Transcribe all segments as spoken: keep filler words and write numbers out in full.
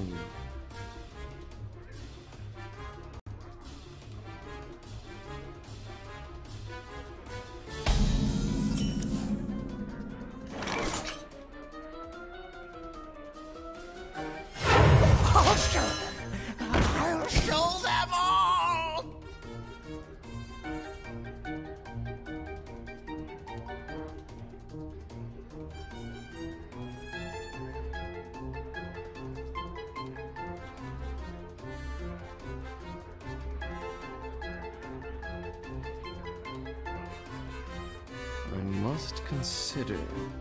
I'll show them! I'll show them all! I must consider.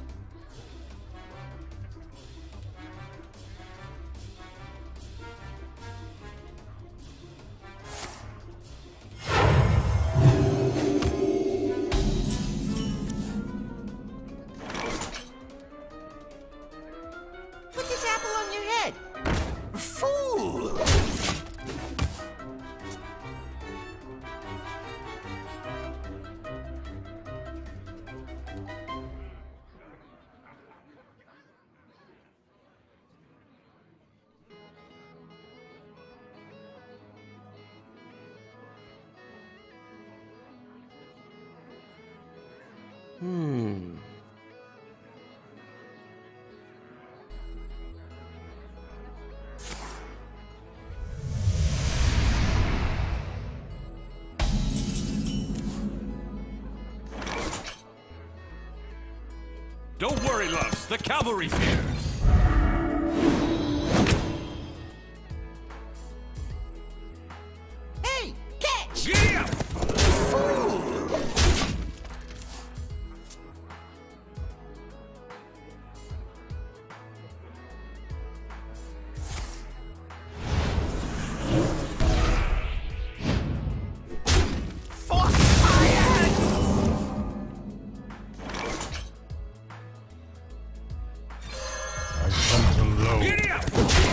Put this apple on your head! Fool! Hmm. Don't worry, loves. The cavalry's here. Hey, catch! Yeah! Fool! Force fire! I come to low. Giddy up!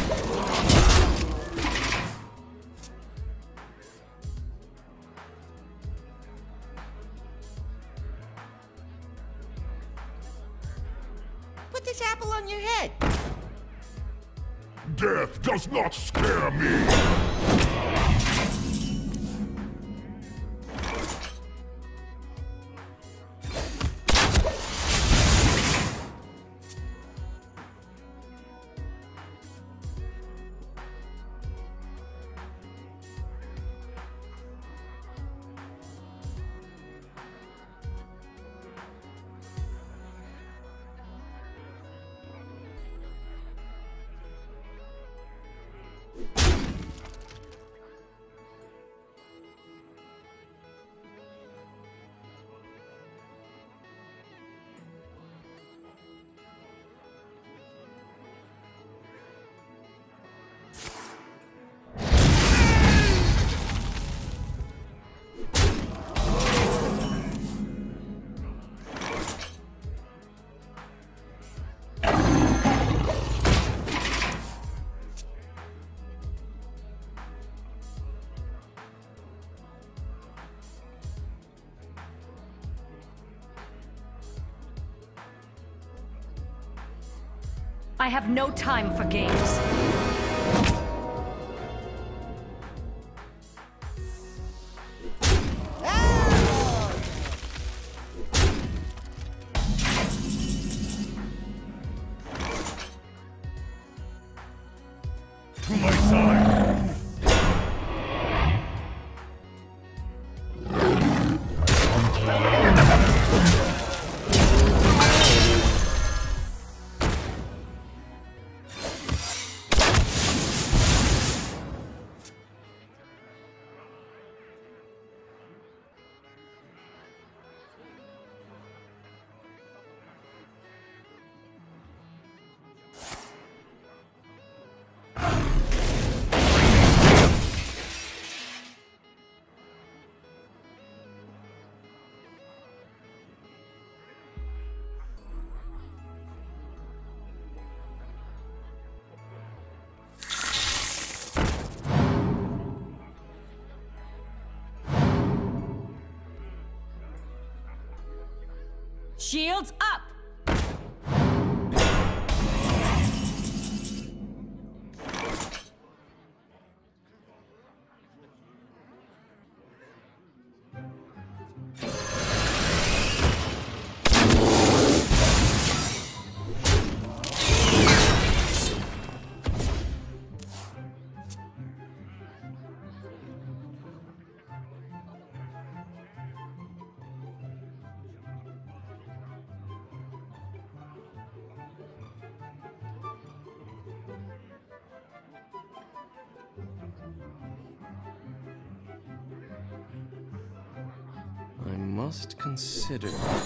Put this apple on your head! Death does not scare me. I have no time for games. To my side. Shields up! must consider.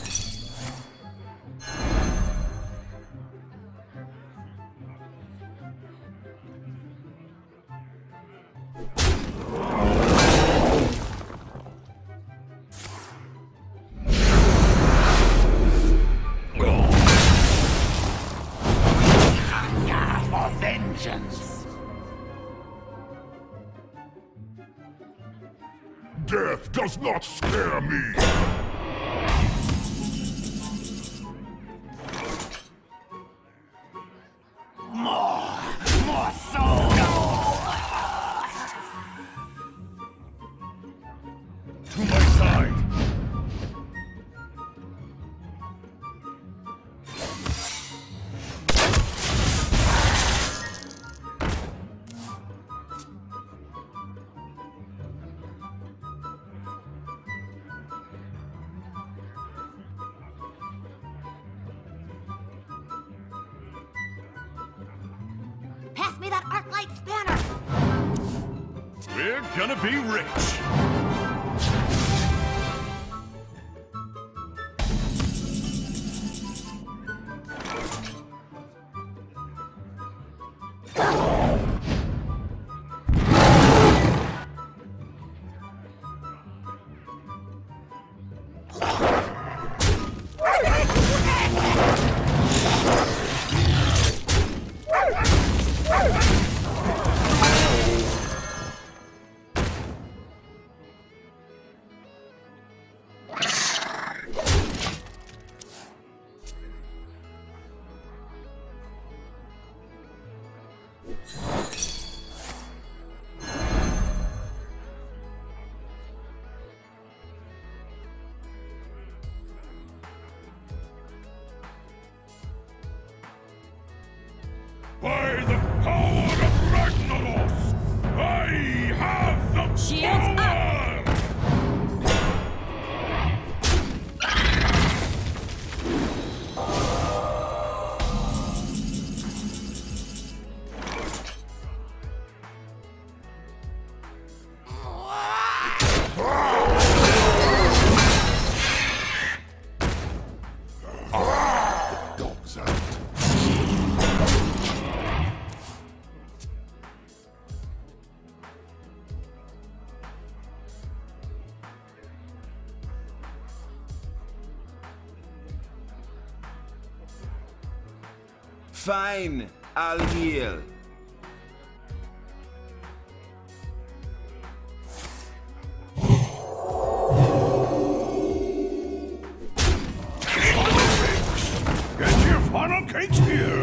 For vengeance. Death does not scare me! More! More soul! To my side! Pass me that arc light spanner! We're gonna be rich. By the power of Ragnaros, I have the Shields up! Dog's out. Fine, I'll heal. Get your funnel cakes here!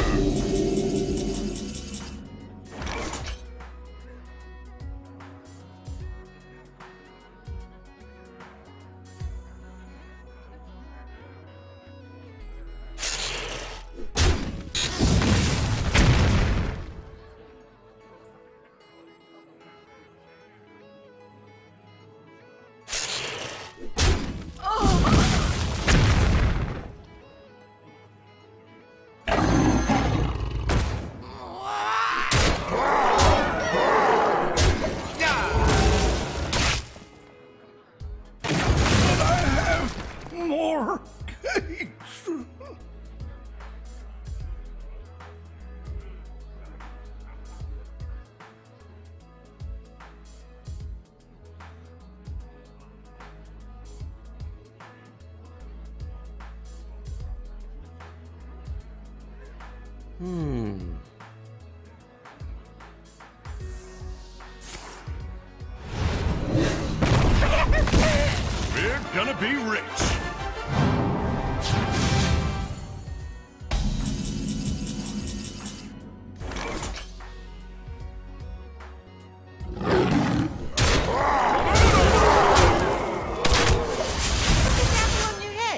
More cakes! Hmm. We're gonna be rich. On your head!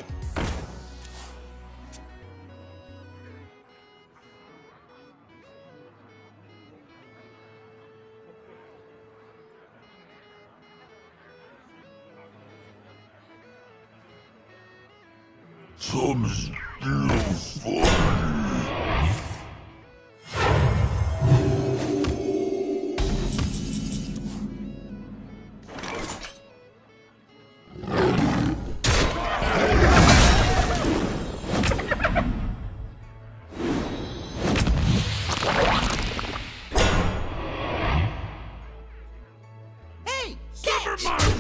Some still funny.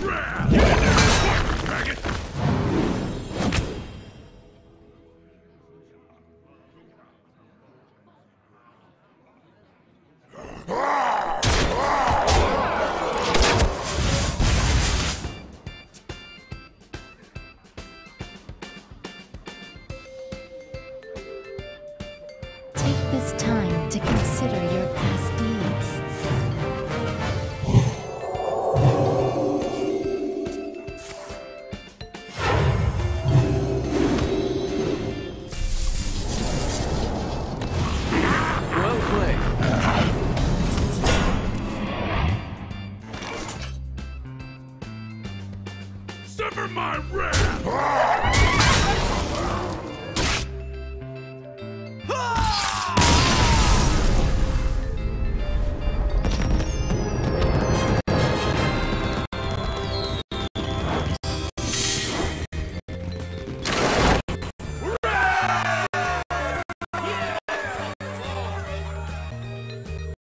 wrath! Get in there and fight, faggot! Take this time to consider your past deeds. Well played. Sever my wrath!